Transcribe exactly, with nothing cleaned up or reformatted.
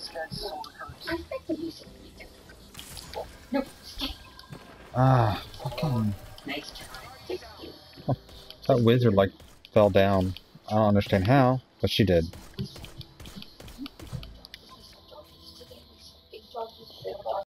Ah, fucking. That wizard, like, fell down. I don't understand how, but she did.